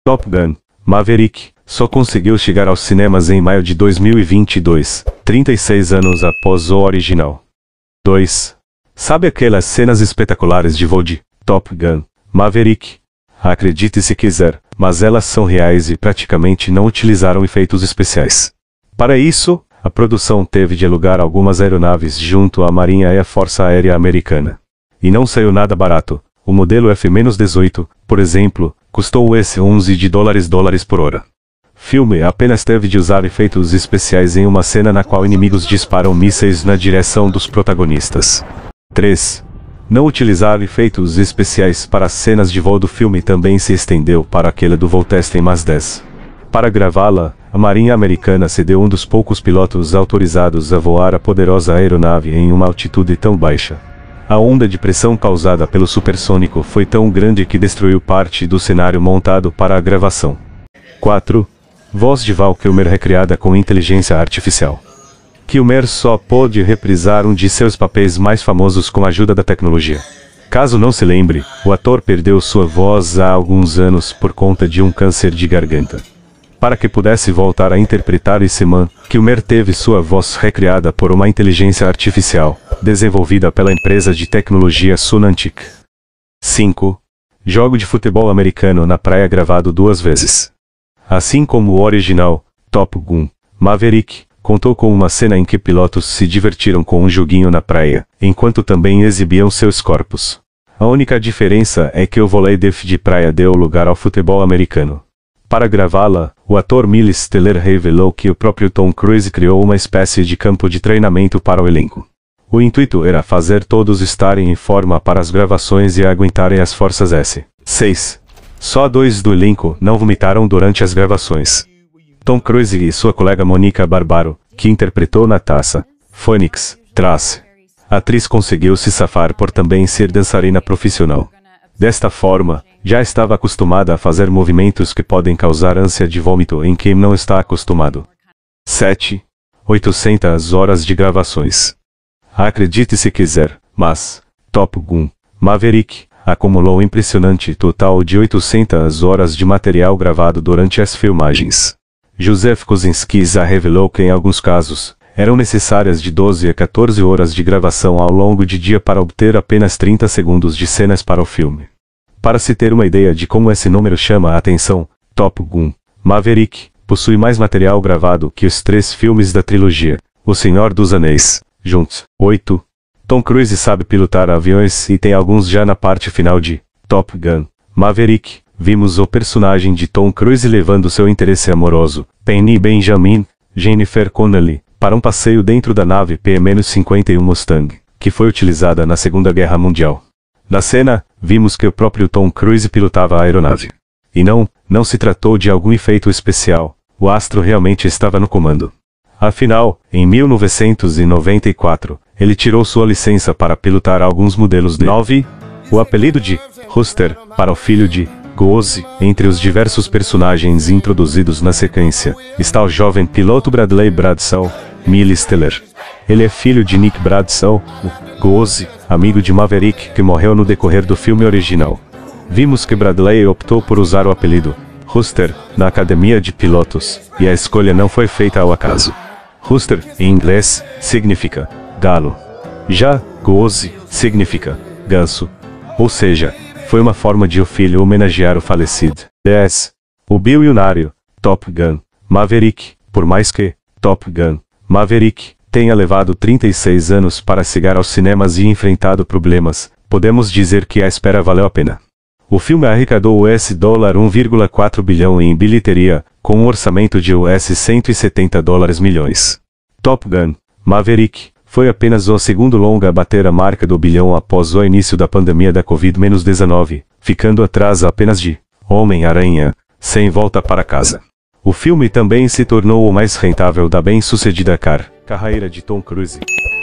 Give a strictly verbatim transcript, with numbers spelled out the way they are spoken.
Top Gun: Maverick só conseguiu chegar aos cinemas em maio de dois mil e vinte e dois, trinta e seis anos após o original. dois. Sabe aquelas cenas espetaculares de voo de Top Gun: Maverick? Acredite se quiser, mas elas são reais e praticamente não utilizaram efeitos especiais. Para isso, a produção teve de alugar algumas aeronaves junto à Marinha e à Força Aérea Americana. E não saiu nada barato. O modelo F dezoito, por exemplo, custou U S onze de dólares dólares por hora. Filme apenas teve de usar efeitos especiais em uma cena na qual inimigos disparam mísseis na direção dos protagonistas. três. Não utilizar efeitos especiais para as cenas de voo do filme também se estendeu para aquele do voo teste em Mach dez. Para gravá-la, a Marinha Americana cedeu um dos poucos pilotos autorizados a voar a poderosa aeronave em uma altitude tão baixa. A onda de pressão causada pelo supersônico foi tão grande que destruiu parte do cenário montado para a gravação. quatro. Voz de Val Kilmer recriada com inteligência artificial. Kilmer só pôde reprisar um de seus papéis mais famosos com a ajuda da tecnologia. Caso não se lembre, o ator perdeu sua voz há alguns anos por conta de um câncer de garganta. Para que pudesse voltar a interpretar esse man, Kilmer teve sua voz recriada por uma inteligência artificial, desenvolvida pela empresa de tecnologia Sonantic. cinco. Jogo de futebol americano na praia gravado duas vezes. Assim como o original, Top Gun: Maverick contou com uma cena em que pilotos se divertiram com um joguinho na praia, enquanto também exibiam seus corpos. A única diferença é que o vôlei de praia deu lugar ao futebol americano. Para gravá-la, o ator Miles Teller revelou que o próprio Tom Cruise criou uma espécie de campo de treinamento para o elenco. O intuito era fazer todos estarem em forma para as gravações e aguentarem as forças S. seis. Só dois do elenco não vomitaram durante as gravações. Tom Cruise e sua colega Monica Barbaro, que interpretou Natasha Phoenix Trace. A atriz conseguiu se safar por também ser dançarina profissional. Desta forma, já estava acostumada a fazer movimentos que podem causar ânsia de vômito em quem não está acostumado. sete. oitocentas horas de gravações. Acredite se quiser, mas Top Gun: Maverick acumulou um impressionante total de oitocentas horas de material gravado durante as filmagens. Joseph Kosinski já revelou que em alguns casos, eram necessárias de doze a quatorze horas de gravação ao longo de dia para obter apenas trinta segundos de cenas para o filme. Para se ter uma ideia de como esse número chama a atenção, Top Gun: Maverick possui mais material gravado que os três filmes da trilogia O Senhor dos Anéis, juntos. oito. Tom Cruise sabe pilotar aviões e tem alguns já na parte final de Top Gun: Maverick. Vimos o personagem de Tom Cruise levando seu interesse amoroso, Penny Benjamin, Jennifer Connelly, para um passeio dentro da nave P cinquenta e um Mustang, que foi utilizada na Segunda Guerra Mundial. Na cena, vimos que o próprio Tom Cruise pilotava a aeronave. E não, não se tratou de algum efeito especial, o astro realmente estava no comando. Afinal, em mil novecentos e noventa e quatro, ele tirou sua licença para pilotar alguns modelos de nove. O apelido de Rooster, para o filho de Goose. Entre os diversos personagens introduzidos na sequência, está o jovem piloto Bradley Bradshaw, Miles Teller. Ele é filho de Nick Bradshaw, o Goose, amigo de Maverick que morreu no decorrer do filme original. Vimos que Bradley optou por usar o apelido Rooster na academia de pilotos, e a escolha não foi feita ao acaso. Rooster, em inglês, significa galo. Já Goose significa ganso. Ou seja, foi uma forma de o filho homenagear o falecido. dez. O bilionário Top Gun: Maverick, por mais que Top Gun: Maverick tenha levado trinta e seis anos para chegar aos cinemas e enfrentado problemas, podemos dizer que a espera valeu a pena. O filme arrecadou U S um vírgula quatro bilhão em bilheteria, com um orçamento de U S cento e setenta dólares milhões. Top Gun: Maverick foi apenas o segundo longa a bater a marca do bilhão após o início da pandemia da Covid dezenove, ficando atrás apenas de Homem-Aranha, Sem Volta para Casa. O filme também se tornou o mais rentável da bem-sucedida car carreira de Tom Cruise.